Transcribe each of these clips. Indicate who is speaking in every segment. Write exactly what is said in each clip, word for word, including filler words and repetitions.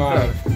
Speaker 1: mani.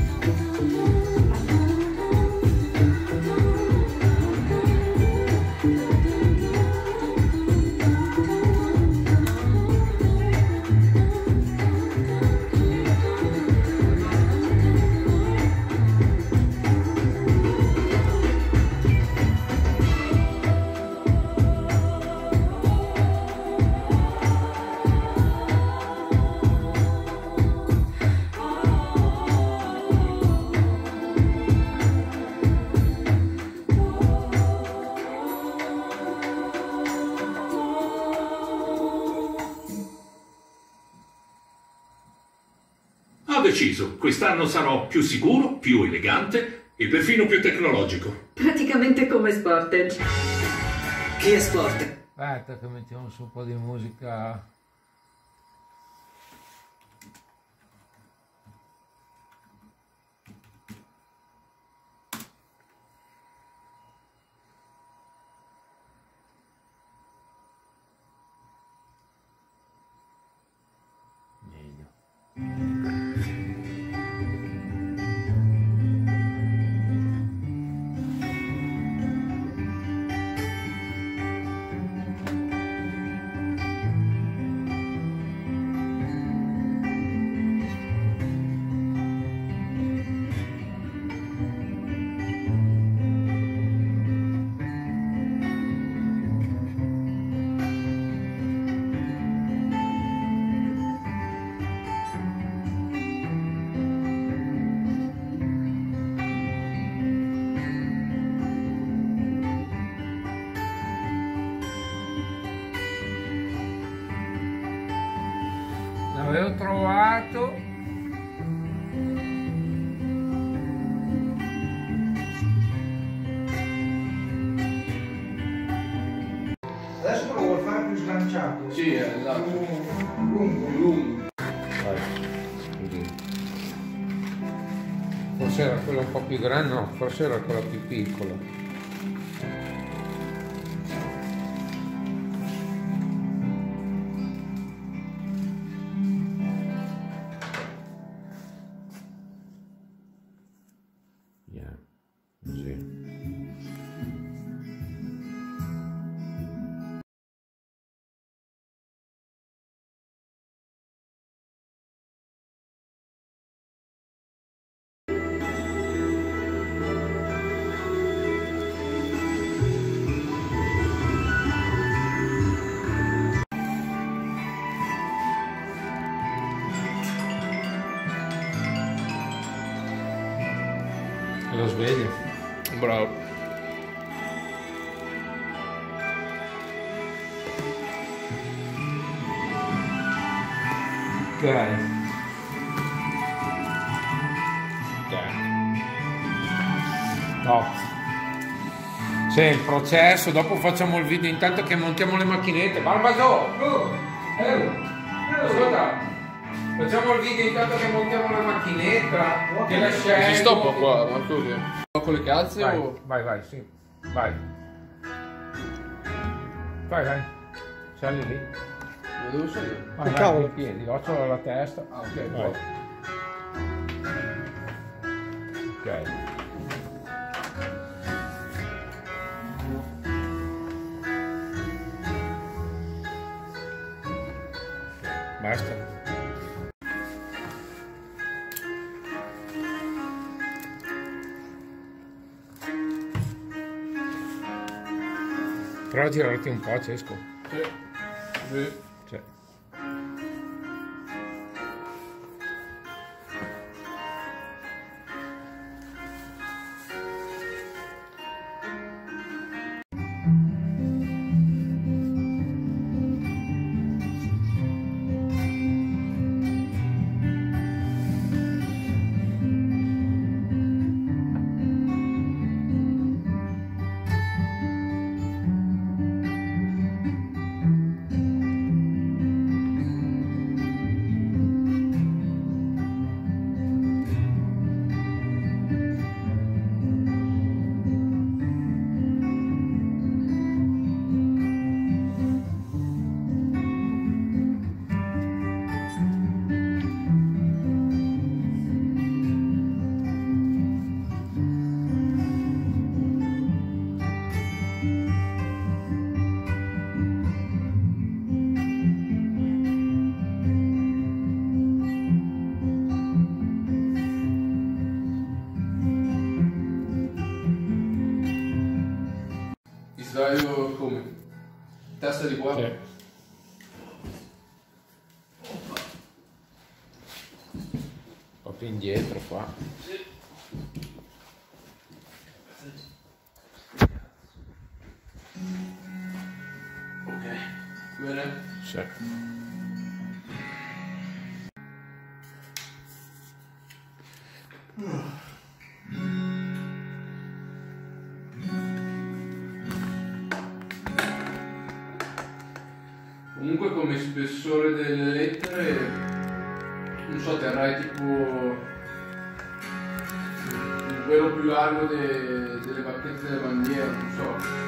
Speaker 2: Ho deciso, quest'anno sarò più sicuro, più elegante e perfino più tecnologico.
Speaker 3: Praticamente come Sportage.
Speaker 4: Che è Sport?
Speaker 1: Aspetta che mettiamo su un po' di musica. L'avevo trovato.
Speaker 5: Adesso lo vuol fare più slanciato.
Speaker 6: Sì, esatto.
Speaker 5: Lungo, lungo.
Speaker 1: Forse era quello un po' più grande, no, forse era quello più piccolo. Yeah, così. Lo sveglia.
Speaker 6: Bravo.
Speaker 1: Ok. Ok. Top. C'è il processo, dopo facciamo il video intanto che montiamo le macchinette. Barbaso! Oh, eh, ascolta. Facciamo il video intanto che montiamo la macchinetta, che la scelgo.
Speaker 6: Si stoppa qua, ma così. Con le calze
Speaker 1: Vai,
Speaker 6: o...
Speaker 1: vai, vai, sì. Vai. Vai, vai. Sali lì.
Speaker 6: Lo devo salire?
Speaker 1: Vai, vai,
Speaker 5: cavolo.
Speaker 1: in piedi, occhio alla testa.
Speaker 6: Ah, ok,
Speaker 1: Vai. Ok. Basta. Prova a tirarti un po', Cesco.
Speaker 6: Sì. Sì.
Speaker 1: Cioè.
Speaker 6: Testa di qua.
Speaker 1: Sì. Un po' più indietro qua.
Speaker 6: Ok. Bene?
Speaker 1: Sì.
Speaker 6: Comunque come spessore delle lettere, non so, terrai tipo quello più largo de- delle bacchette delle bandiere, non so.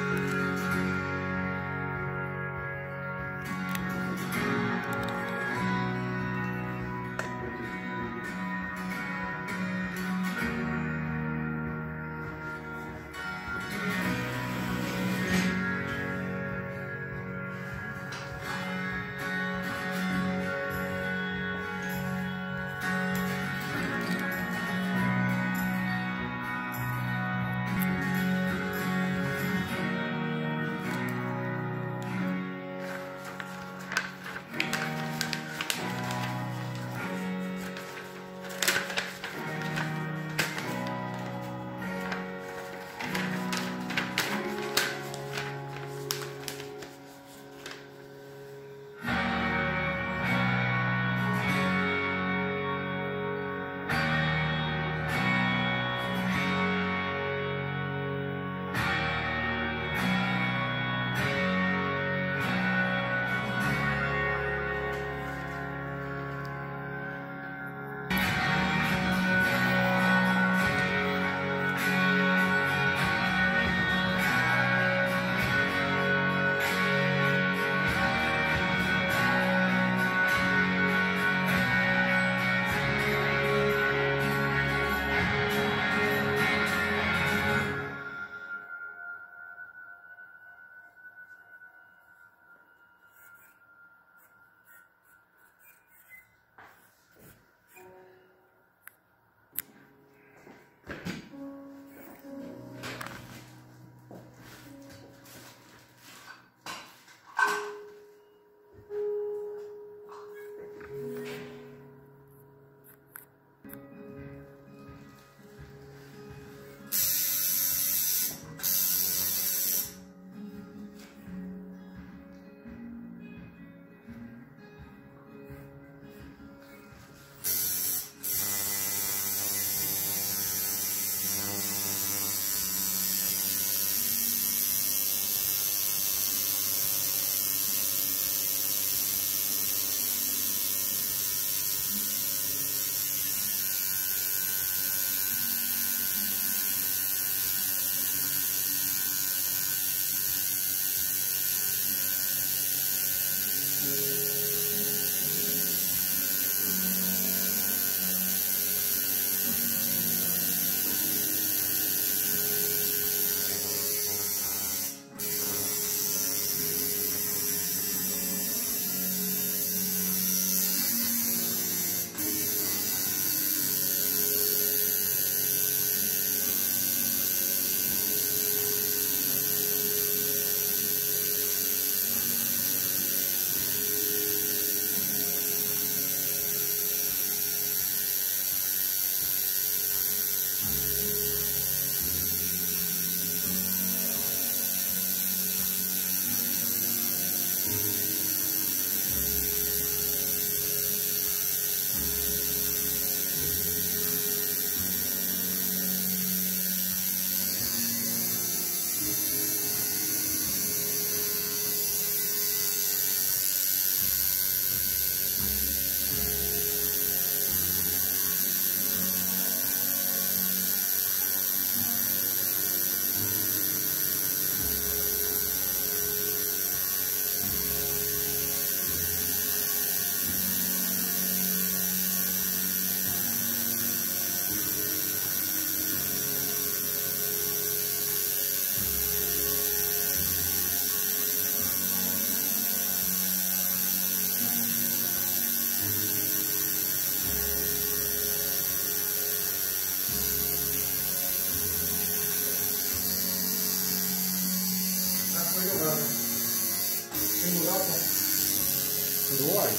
Speaker 5: Vengo dopo.
Speaker 1: Dove vuoi?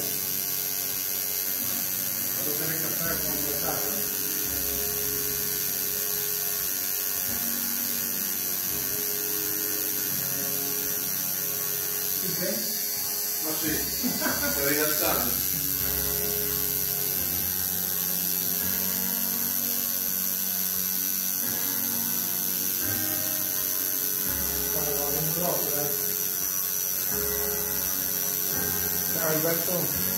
Speaker 5: Vado a bere il caffè con il portato. Sì, che?
Speaker 6: Ma sì, sto rilassando.
Speaker 5: Guarda, guarda, non troppo, dai. Ciao Alberto.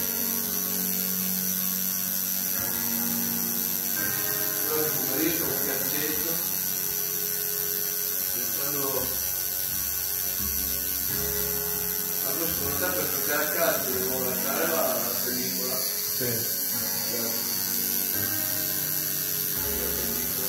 Speaker 6: Allora il pomeriggio un piaccetto. Pensando... Allora secondo te per giocare a calcio devo lasciare la, la pellicola.
Speaker 1: Sì.
Speaker 6: La pellicola.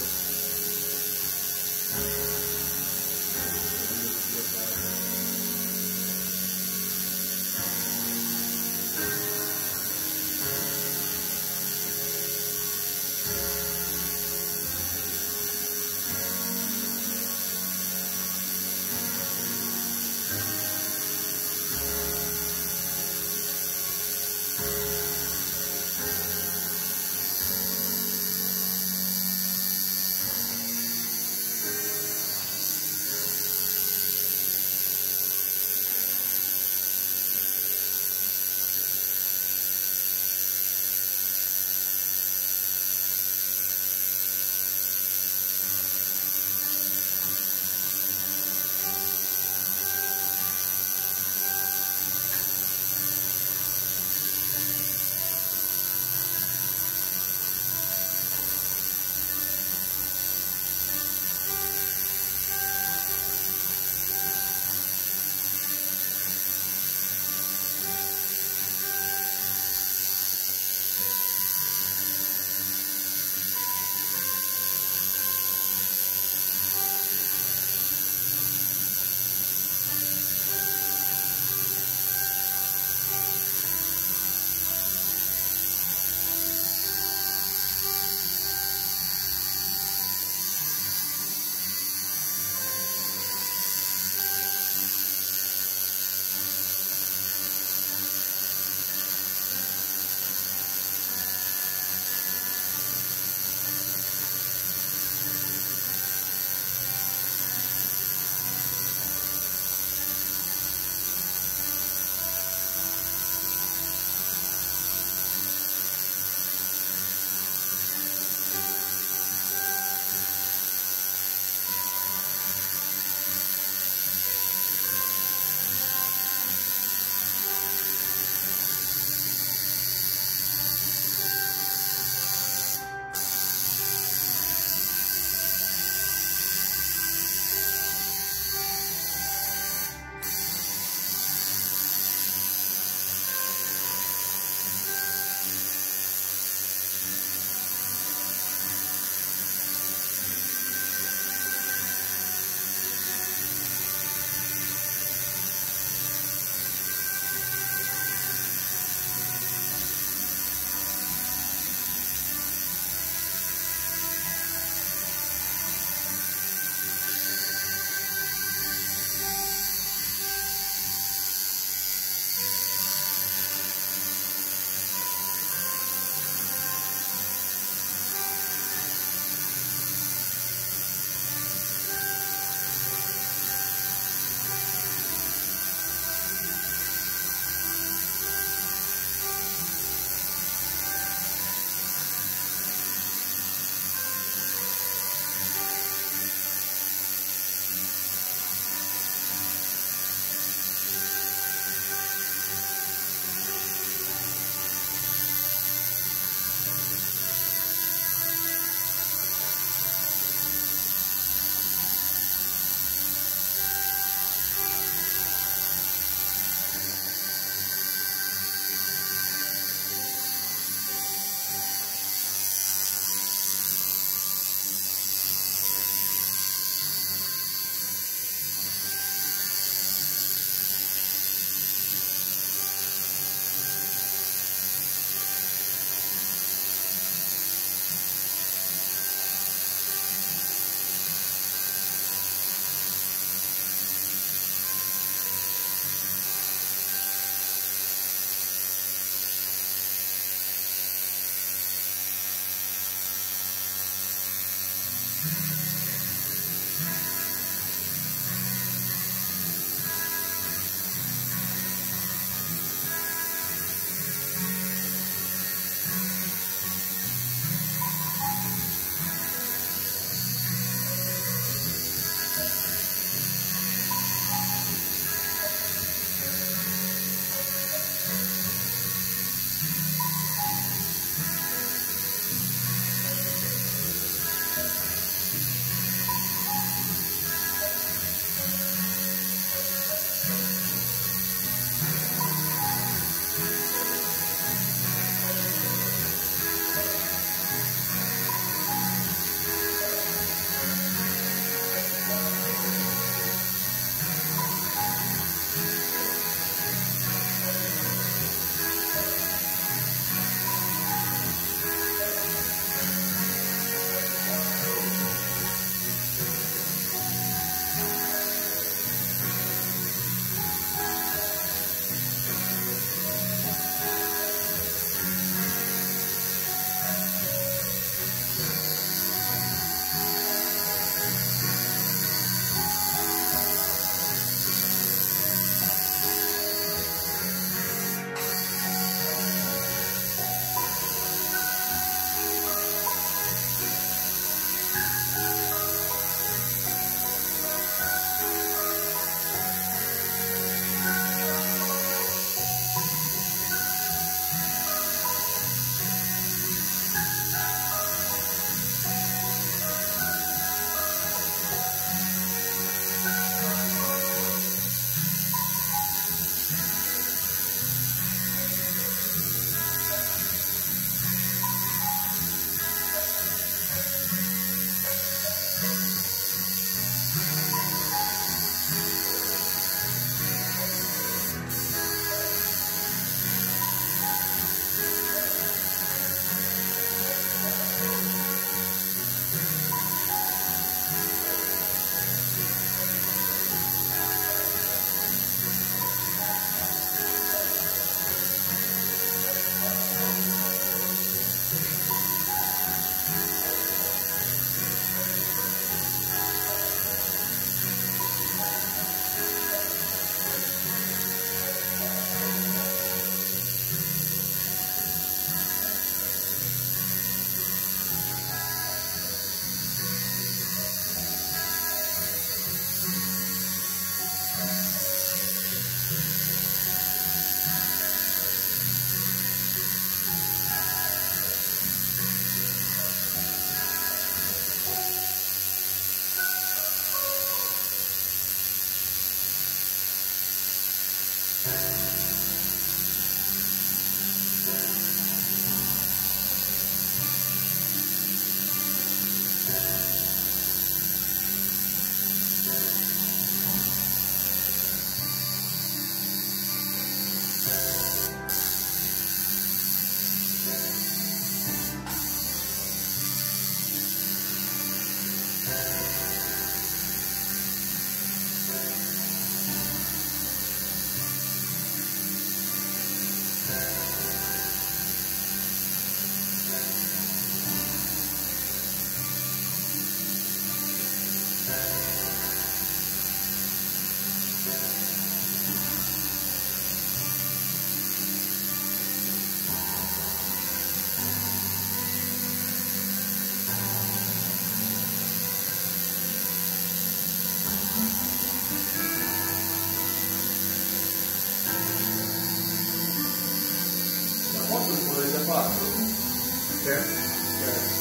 Speaker 6: quattro.
Speaker 1: Sì. Ok.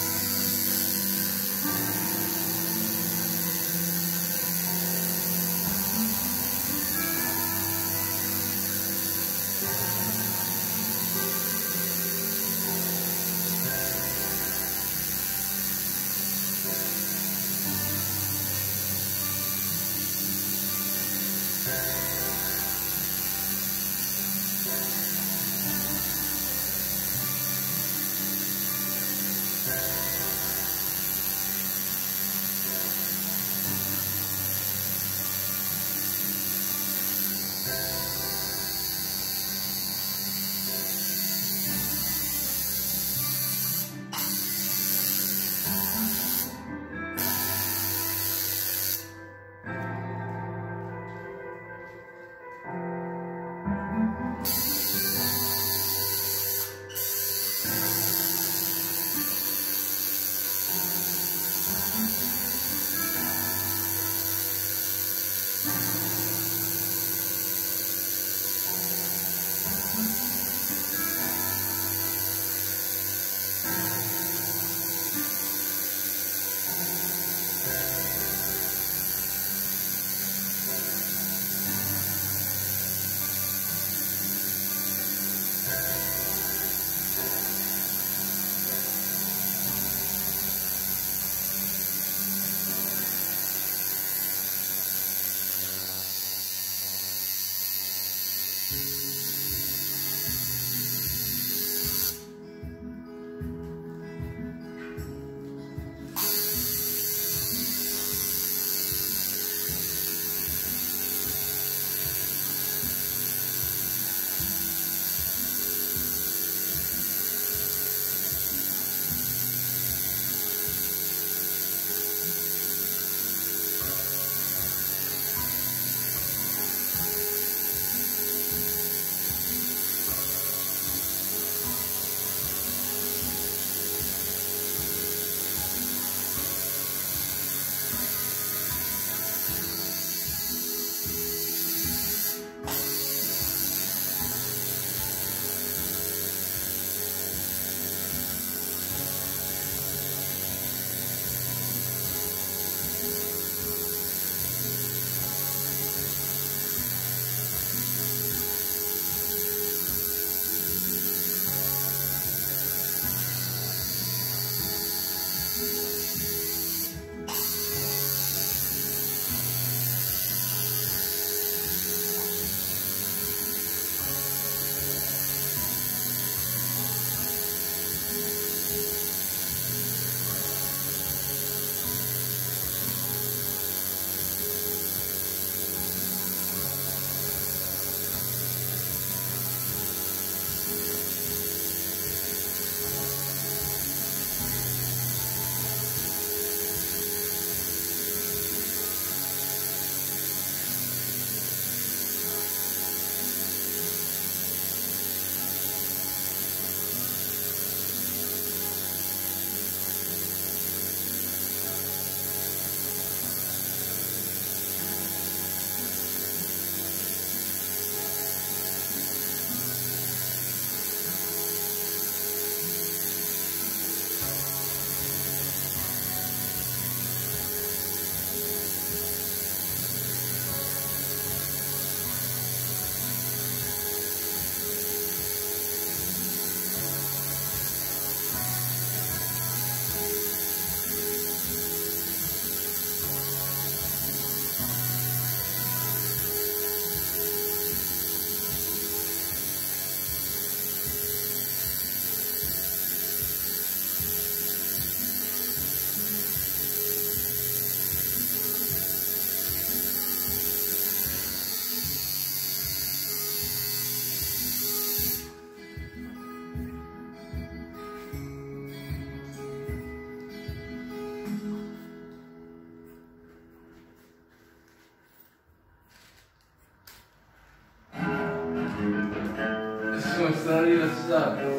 Speaker 6: Sono stato rilassato.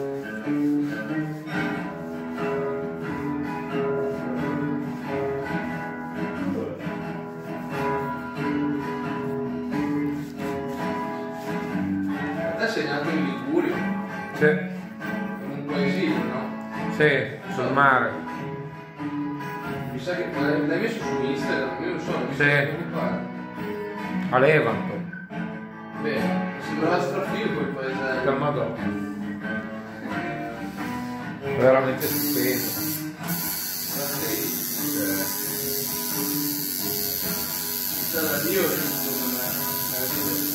Speaker 6: Te sei nato in Liguria?
Speaker 1: Sì.
Speaker 6: Comunque esili, no?
Speaker 1: Sì, sul mare.
Speaker 6: Mi sa che l'hai l'hai messo su Instagram, io non so, mi
Speaker 1: Sì.
Speaker 6: sa che mi pare.
Speaker 1: A Levanto.
Speaker 6: Beh, sembrava strafigo quel paese.
Speaker 1: Da Madonna. Veramente stupendo.
Speaker 6: C'è da Dio, secondo me. Eh,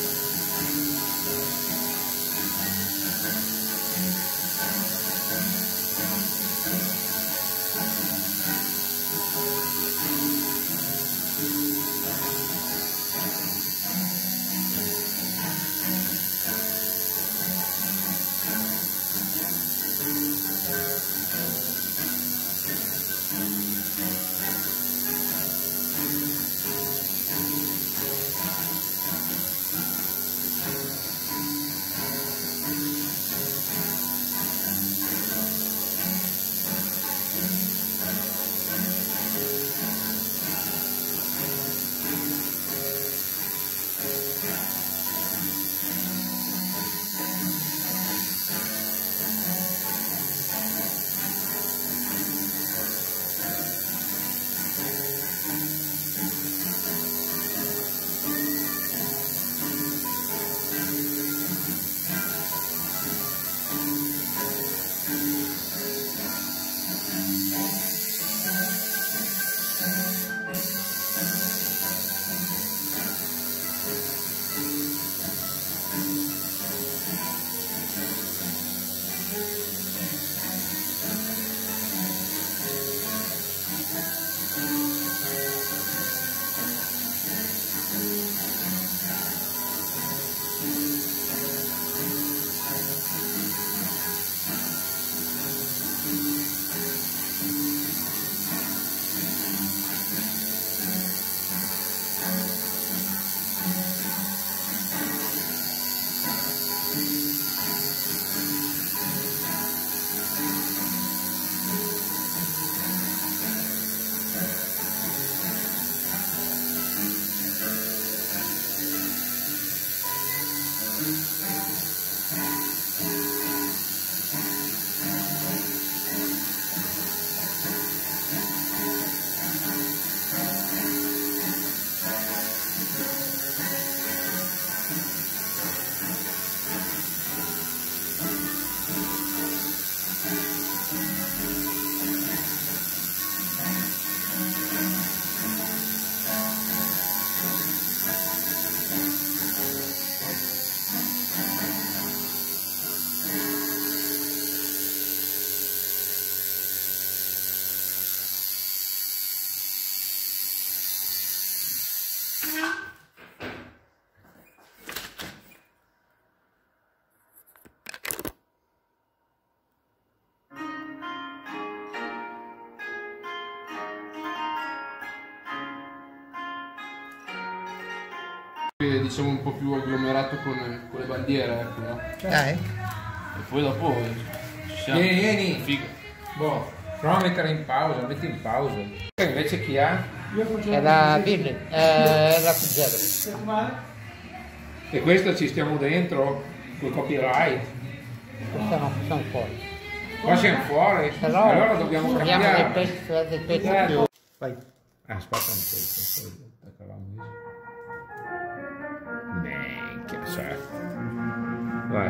Speaker 6: diciamo un po' più agglomerato con, con le bandiere, ecco, no?
Speaker 5: Dai.
Speaker 6: E poi dopo ci siamo.
Speaker 1: Vieni, vieni.
Speaker 6: Figo.
Speaker 1: Boh, prova a mettere in pausa, metti in pausa. E invece chi ha?
Speaker 5: Era Billy, eh, era Zero.
Speaker 1: E questo ci stiamo dentro, col copyright.
Speaker 5: Questa no, siamo fuori.
Speaker 1: Qua siamo fuori,
Speaker 5: Però
Speaker 1: allora dobbiamo
Speaker 5: abbiamo dei
Speaker 1: cambiare.
Speaker 5: pezzi, dei pezzi
Speaker 1: Eh,
Speaker 5: più. Vai.
Speaker 1: Ah, aspetta un po', poi attacca la musica. Minchia, cioè. Vai.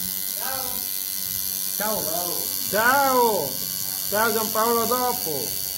Speaker 5: Ciao.
Speaker 1: Ciao! Ciao Giampaolo, a dopo!